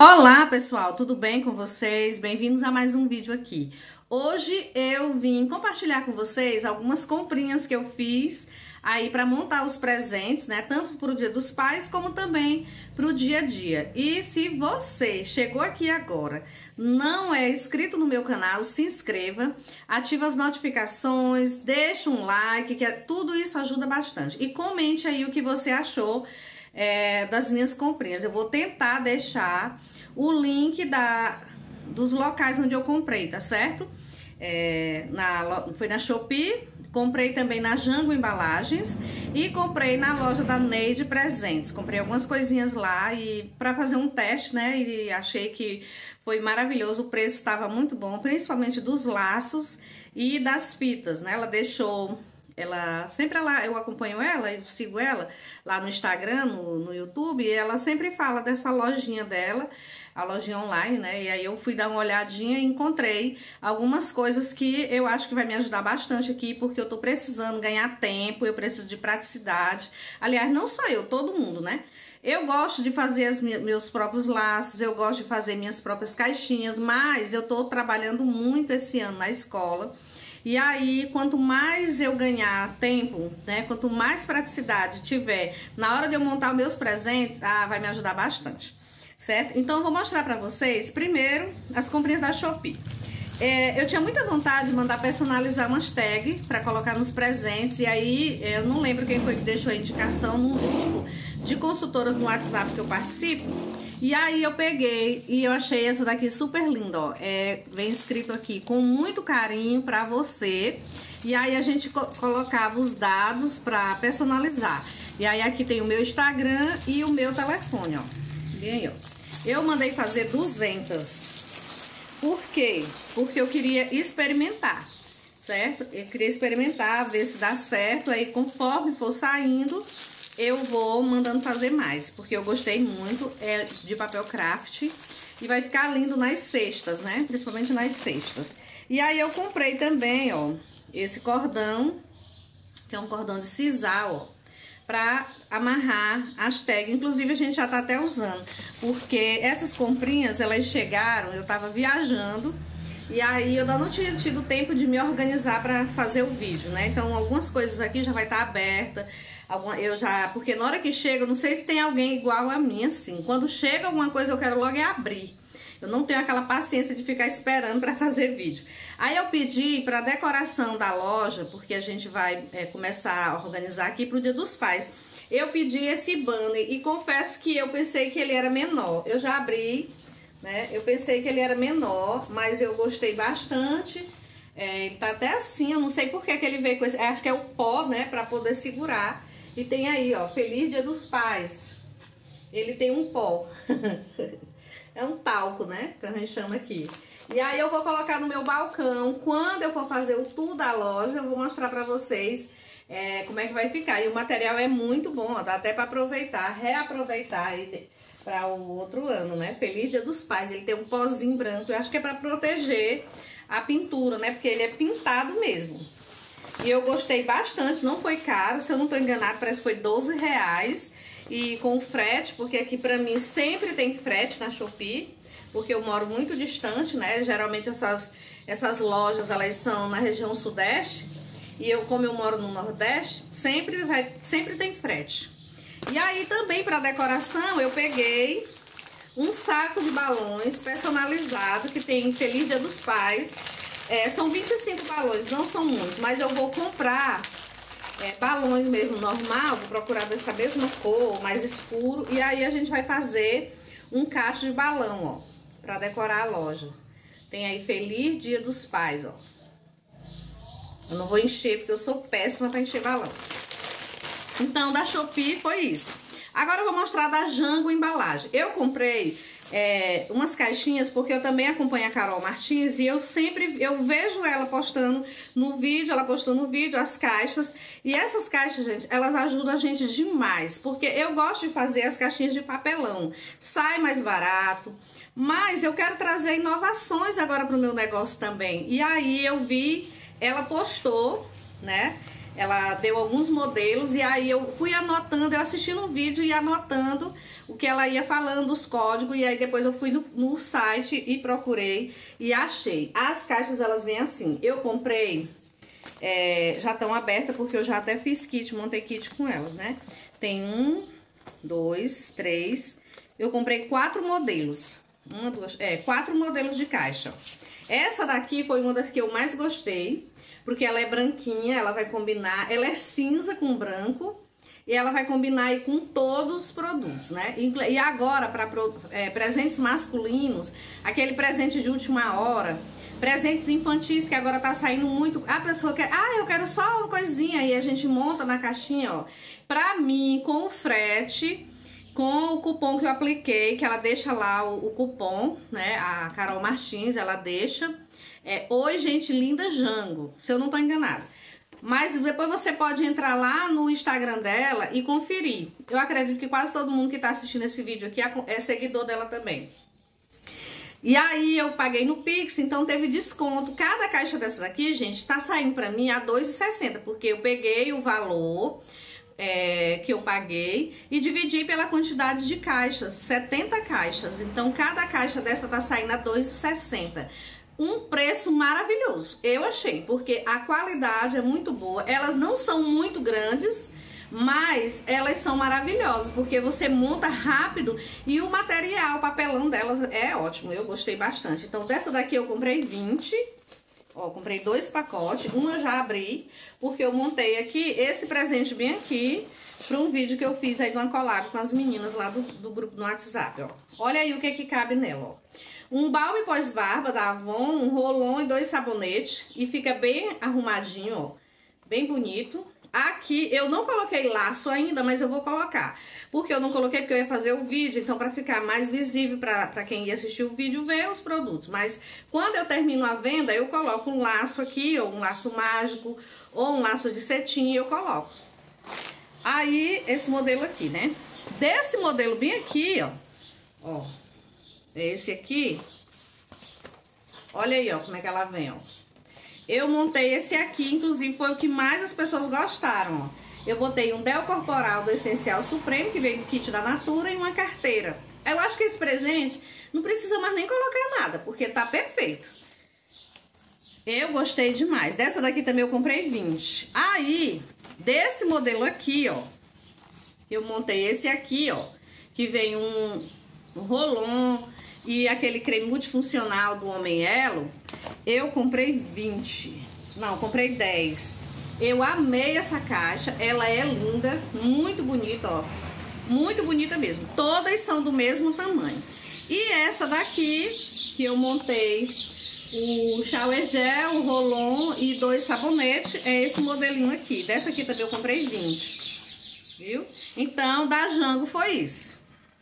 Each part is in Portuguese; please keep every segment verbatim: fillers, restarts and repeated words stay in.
Olá pessoal, tudo bem com vocês? Bem-vindos a mais um vídeo aqui. Hoje eu vim compartilhar com vocês algumas comprinhas que eu fiz aí para montar os presentes, né? Tanto para o Dia dos Pais como também para o dia a dia. E se você chegou aqui agora, não é inscrito no meu canal, se inscreva, ativa as notificações, deixa um like, que é, tudo isso ajuda bastante. E comente aí o que você achou É, das minhas comprinhas. Eu vou tentar deixar o link da, dos locais onde eu comprei, tá certo? É, na, foi na Shopee, comprei também na Jango Embalagens e comprei na loja da Neide Presentes. Comprei algumas coisinhas lá e para fazer um teste, né? E achei que foi maravilhoso, o preço estava muito bom, principalmente dos laços e das fitas, né? Ela deixou... Ela sempre ela, eu acompanho ela, eu sigo ela lá no Instagram, no, no YouTube, e ela sempre fala dessa lojinha dela, a lojinha online, né? E aí eu fui dar uma olhadinha e encontrei algumas coisas que eu acho que vai me ajudar bastante aqui, porque eu tô precisando ganhar tempo, eu preciso de praticidade. Aliás, não só eu, todo mundo, né? Eu gosto de fazer as minhas, meus próprios laços, eu gosto de fazer minhas próprias caixinhas, mas eu tô trabalhando muito esse ano na escola. E aí, quanto mais eu ganhar tempo, né, quanto mais praticidade tiver na hora de eu montar os meus presentes, ah, vai me ajudar bastante, certo? Então, eu vou mostrar pra vocês, primeiro, as comprinhas da Shopee. É, eu tinha muita vontade de mandar personalizar umas tags pra colocar nos presentes, e aí, eu não lembro quem foi que deixou a indicação num grupo de consultoras no WhatsApp que eu participo. E aí eu peguei e eu achei essa daqui super linda, ó. É, vem escrito aqui, com muito carinho pra você. E aí a gente co colocava os dados pra personalizar. E aí aqui tem o meu Instagram e o meu telefone, ó. Vem aí, ó. Eu mandei fazer duzentas. Por quê? Porque eu queria experimentar, certo? Eu queria experimentar, ver se dá certo. Aí conforme for saindo... eu vou mandando fazer mais, porque eu gostei muito, é de papel craft e vai ficar lindo nas cestas, né? Principalmente nas cestas. E aí eu comprei também, ó, esse cordão, que é um cordão de sisal, ó, pra amarrar as tags. Inclusive a gente já tá até usando, porque essas comprinhas, elas chegaram, eu tava viajando, e aí eu ainda não tinha tido tempo de me organizar pra fazer o vídeo, né? Então algumas coisas aqui já vai estar aberta. Eu já, porque na hora que chega, eu não sei se tem alguém igual a mim, assim. Quando chega alguma coisa, eu quero logo é abrir. Eu não tenho aquela paciência de ficar esperando para fazer vídeo. Aí eu pedi para decoração da loja, porque a gente vai é, começar a organizar aqui pro Dia dos Pais. Eu pedi esse banner e confesso que eu pensei que ele era menor. Eu já abri, né? Eu pensei que ele era menor, mas eu gostei bastante. É, ele tá até assim, eu não sei por que que ele veio com esse... Acho que é o pó, né? Para poder segurar. E tem aí, ó, Feliz Dia dos Pais. Ele tem um pó. É um talco, né? Que a gente chama aqui. E aí eu vou colocar no meu balcão. Quando eu for fazer o tour da loja, eu vou mostrar pra vocês é, como é que vai ficar. E o material é muito bom, ó. Dá até pra aproveitar, reaproveitar aí pra o outro ano, né? Feliz Dia dos Pais. Ele tem um pozinho branco. Eu acho que é pra proteger a pintura, né? Porque ele é pintado mesmo. E eu gostei bastante, não foi caro, se eu não tô enganada, parece que foi doze reais. E com frete, porque aqui pra mim sempre tem frete na Shopee, porque eu moro muito distante, né? Geralmente essas, essas lojas, elas são na região sudeste. E eu, como eu moro no nordeste, sempre, vai, sempre tem frete. E aí também pra decoração eu peguei um saco de balões personalizado, que tem Feliz Dia dos Pais. É, são vinte e cinco balões, não são muitos, mas eu vou comprar é, balões mesmo normal, vou procurar dessa mesma cor, mais escuro, e aí a gente vai fazer um cacho de balão, ó, pra decorar a loja. Tem aí Feliz Dia dos Pais, ó. Eu não vou encher, porque eu sou péssima pra encher balão. Então, da Shopee foi isso. Agora eu vou mostrar da Jango Embalagem. Eu comprei... É, umas caixinhas, porque eu também acompanho a Carol Martins e eu sempre, eu vejo ela postando no vídeo, ela postou no vídeo as caixas, e essas caixas, gente, elas ajudam a gente demais, porque eu gosto de fazer as caixinhas de papelão, sai mais barato, mas eu quero trazer inovações agora pro meu negócio também, e aí eu vi, ela postou, né, ela deu alguns modelos e aí eu fui anotando, eu assisti no vídeo e anotando o que ela ia falando, os códigos, e aí depois eu fui no, no site e procurei e achei. As caixas, elas vêm assim. Eu comprei, é, já estão abertas porque eu já até fiz kit, montei kit com elas, né? Tem um, dois, três, eu comprei quatro modelos. Uma, duas, é, quatro modelos de caixa. Essa daqui foi uma das que eu mais gostei, porque ela é branquinha, ela vai combinar, ela é cinza com branco e ela vai combinar aí com todos os produtos, né? E agora, para é, presentes masculinos, aquele presente de última hora, presentes infantis que agora tá saindo muito, a pessoa quer, ah, eu quero só uma coisinha, e a gente monta na caixinha, ó. Pra mim, com o frete, com o cupom que eu apliquei, que ela deixa lá o, o cupom, né? A Carol Martins, ela deixa. É, Oi, gente linda, Jango, se eu não tô enganada. Mas depois você pode entrar lá no Instagram dela e conferir. Eu acredito que quase todo mundo que tá assistindo esse vídeo aqui é seguidor dela também. E aí eu paguei no Pix, então teve desconto. Cada caixa dessa daqui, gente, tá saindo pra mim a dois reais e sessenta centavos, porque eu peguei o valor é, que eu paguei e dividi pela quantidade de caixas, setenta caixas. Então cada caixa dessa tá saindo a dois reais e sessenta centavos. Um preço maravilhoso, eu achei, porque a qualidade é muito boa. Elas não são muito grandes, mas elas são maravilhosas, porque você monta rápido e o material, o papelão delas é ótimo, eu gostei bastante. Então dessa daqui eu comprei vinte, ó, comprei dois pacotes, um eu já abri, porque eu montei aqui esse presente bem aqui, para um vídeo que eu fiz aí de uma collab com as meninas lá do, do grupo no WhatsApp, ó. Olha aí o que que cabe nela, ó. Um balme pós-barba da Avon, um rolon e dois sabonetes. E fica bem arrumadinho, ó. Bem bonito. Aqui eu não coloquei laço ainda, mas eu vou colocar. Porque eu não coloquei porque eu ia fazer o vídeo, então para ficar mais visível para quem ia assistir o vídeo ver os produtos. Mas quando eu termino a venda, eu coloco um laço aqui, ou um laço mágico, ou um laço de cetim, eu coloco. Aí, esse modelo aqui, né? Desse modelo bem aqui, ó. Ó. Esse aqui, olha aí, ó, como é que ela vem, ó. Eu montei esse aqui, inclusive foi o que mais as pessoas gostaram, ó. Eu botei um Del Corporal do Essencial Supremo, que veio do kit da Natura, e uma carteira. Eu acho que esse presente não precisa mais nem colocar nada, porque tá perfeito. Eu gostei demais. Dessa daqui também eu comprei vinte. Aí, desse modelo aqui, ó, eu montei esse aqui, ó, que vem um, um rolon e aquele creme multifuncional do Homem Elo, eu comprei vinte. Não, comprei dez. Eu amei essa caixa, ela é linda, muito bonita, ó. Muito bonita mesmo. Todas são do mesmo tamanho. E essa daqui, que eu montei o shower gel, o rolon e dois sabonetes, é esse modelinho aqui. Dessa aqui também eu comprei vinte. Viu? Então, da Jango foi isso.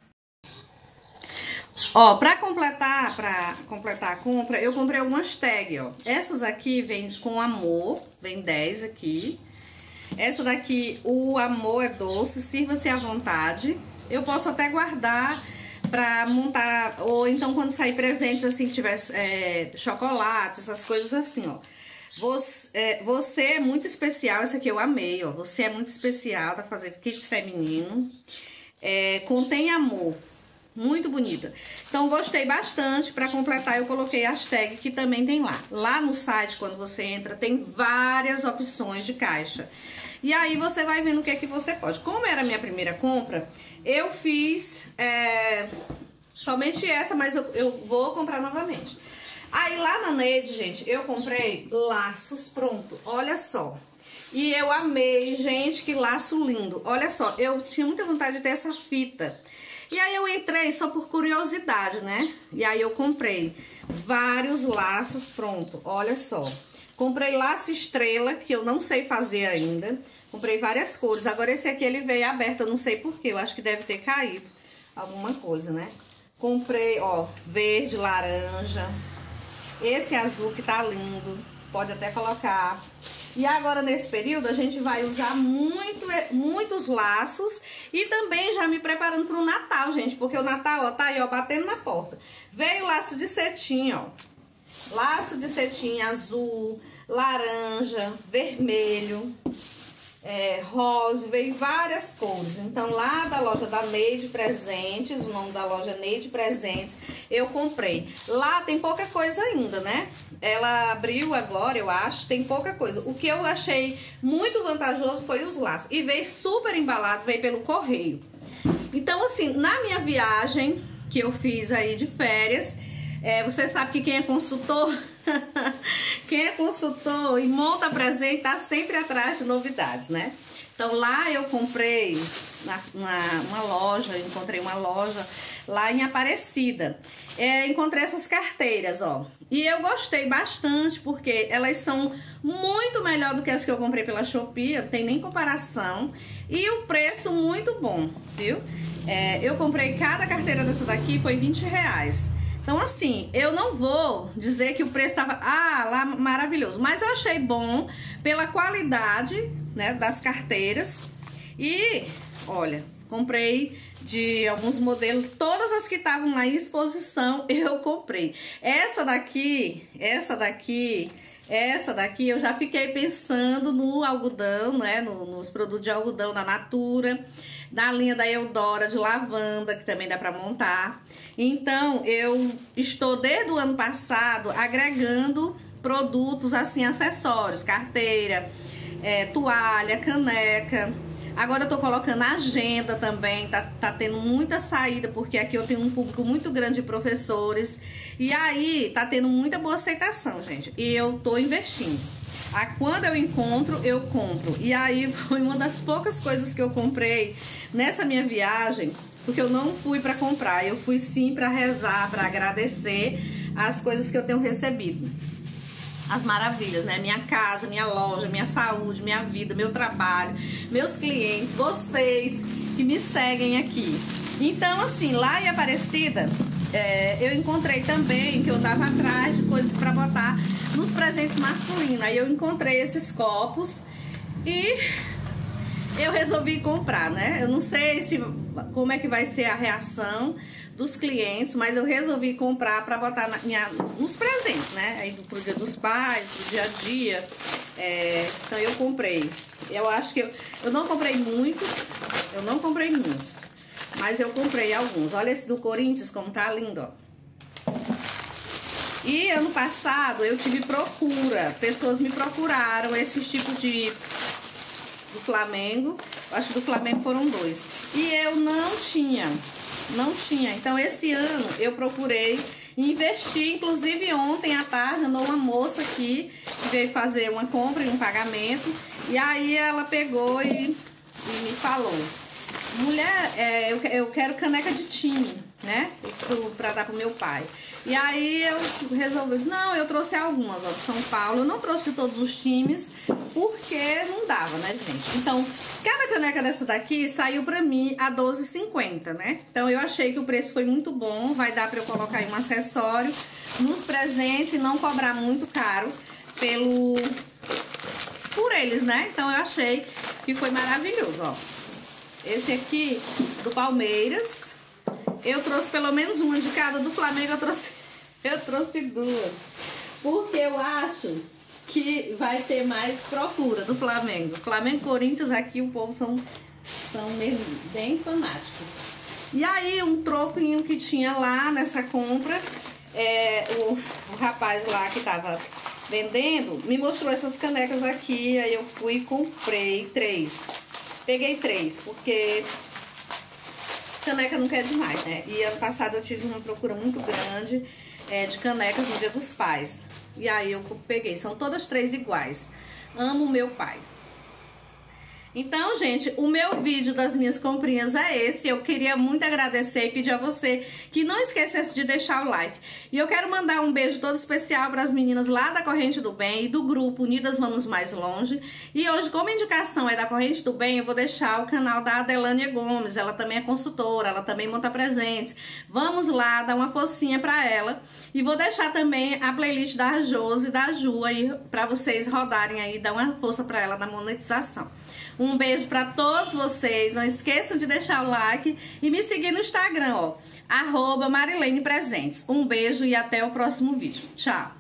Ó, pra completar, pra completar a compra, eu comprei algumas tags, ó. Essas aqui vem com amor, vem dez aqui. Essa daqui, o amor é doce, sirva-se à vontade. Eu posso até guardar pra montar, ou então quando sair presentes assim, que tiver é, chocolate, essas coisas assim, ó. Você é, você é muito especial, essa aqui eu amei, ó. Você é muito especial, tá fazendo kits feminino. É, contém amor. Muito bonita. Então, gostei bastante. Para completar, eu coloquei as tags que também tem lá. Lá no site, quando você entra, tem várias opções de caixa. E aí, você vai vendo o que é que você pode. Como era a minha primeira compra, eu fiz é, somente essa, mas eu, eu vou comprar novamente. Aí, lá na Neide, gente, eu comprei laços pronto. Olha só. E eu amei, gente, que laço lindo. Olha só, eu tinha muita vontade de ter essa fita. E aí eu entrei só por curiosidade, né? E aí eu comprei vários laços, pronto, olha só. Comprei laço estrela, que eu não sei fazer ainda. Comprei várias cores. Agora esse aqui ele veio aberto, eu não sei porquê, eu acho que deve ter caído alguma coisa, né? Comprei, ó, verde, laranja. Esse azul que tá lindo, pode até colocar. E agora, nesse período, a gente vai usar muito, muitos laços e também já me preparando para o Natal, gente, porque o Natal, ó, tá aí, ó, batendo na porta. Veio laço de cetim, ó, laço de cetim azul, laranja, vermelho. é, rosa, veio várias cores. Então lá da loja da Neide Presentes, o nome da loja é Neide Presentes, eu comprei. Lá tem pouca coisa ainda, né? Ela abriu agora, eu acho, tem pouca coisa. O que eu achei muito vantajoso foi os laços. E veio super embalado, veio pelo correio. Então assim, na minha viagem que eu fiz aí de férias, é, você sabe que quem é consultor... Quem é consultor e monta presente tá sempre atrás de novidades, né? Então lá eu comprei na, na uma loja, eu encontrei uma loja lá em Aparecida. É, encontrei essas carteiras, ó. E eu gostei bastante porque elas são muito melhor do que as que eu comprei pela Shopee, não tem nem comparação. E o preço muito bom, viu? É, eu comprei cada carteira dessa daqui, foi vinte reais. Então assim, eu não vou dizer que o preço estava ah, lá maravilhoso, mas eu achei bom pela qualidade, né, das carteiras. E olha, comprei de alguns modelos, todas as que estavam lá em exposição eu comprei. Essa daqui, essa daqui, essa daqui eu já fiquei pensando no algodão, né, no, nos produtos de algodão da Natura, da linha da Eudora de lavanda, que também dá para montar. Então, eu estou desde o ano passado agregando produtos assim, acessórios, carteira, é, toalha, caneca. Agora eu tô colocando agenda também, tá, tá tendo muita saída, porque aqui eu tenho um público muito grande de professores. E aí, tá tendo muita boa aceitação, gente. E eu tô investindo. A quando eu encontro, eu compro. E aí foi uma das poucas coisas que eu comprei nessa minha viagem, porque eu não fui para comprar, eu fui sim para rezar, para agradecer as coisas que eu tenho recebido. As maravilhas, né? Minha casa, minha loja, minha saúde, minha vida, meu trabalho, meus clientes, vocês que me seguem aqui. Então, assim, lá em Aparecida, é, eu encontrei também que eu tava atrás de coisas para botar nos presentes masculinos. Aí eu encontrei esses copos e eu resolvi comprar, né? Eu não sei se como é que vai ser a reação dos clientes, mas eu resolvi comprar para botar na minha, nos presentes, né? Aí pro dia dos pais, pro dia a dia. É, então eu comprei. Eu acho que eu, eu não comprei muitos, eu não comprei muitos, mas eu comprei alguns. Olha esse do Corinthians como tá lindo, ó. E ano passado eu tive procura, pessoas me procuraram esse tipo de do Flamengo. Eu acho que do Flamengo foram dois. E eu não tinha, não tinha. Então esse ano eu procurei investir. Inclusive ontem à tarde andou uma moça aqui que veio fazer uma compra e um pagamento. E aí ela pegou e, e me falou: mulher, é, eu, eu quero caneca de time, né? Pra dar pro meu pai. E aí eu resolvi, não, eu trouxe algumas, ó, de São Paulo. Eu não trouxe de todos os times, porque não dava, né, gente? Então, cada caneca dessa daqui saiu pra mim a doze reais e cinquenta centavos, né? Então eu achei que o preço foi muito bom. Vai dar pra eu colocar aí um acessório nos presentes e não cobrar muito caro pelo... por eles, né? Então eu achei que foi maravilhoso, ó. Esse aqui do Palmeiras, eu trouxe pelo menos uma de cada. Do Flamengo eu trouxe, eu trouxe duas, porque eu acho que vai ter mais procura do Flamengo. Flamengo e Corinthians aqui o povo são, são mesmo bem fanáticos. E aí um troquinho que tinha lá nessa compra, é, o, o rapaz lá que tava vendendo me mostrou essas canecas aqui, aí eu fui e comprei três. Peguei três, porque caneca não quer demais, né? E ano passado eu tive uma procura muito grande é, de canecas no Dia dos Pais. E aí eu peguei, são todas três iguais. Amo meu pai. Então, gente, o meu vídeo das minhas comprinhas é esse. Eu queria muito agradecer e pedir a você que não esquecesse de deixar o like. E eu quero mandar um beijo todo especial para as meninas lá da Corrente do Bem e do grupo Unidas Vamos Mais Longe. E hoje, como a indicação é da Corrente do Bem, eu vou deixar o canal da Adelânia Gomes. Ela também é consultora, ela também monta presentes. Vamos lá, dar uma focinha para ela. E vou deixar também a playlist da Josi e da Ju aí para vocês rodarem aí, dar uma força para ela na monetização. Um beijo pra todos vocês. Não esqueçam de deixar o like e me seguir no Instagram, ó, arroba Marilene Presentes. Um beijo e até o próximo vídeo. Tchau!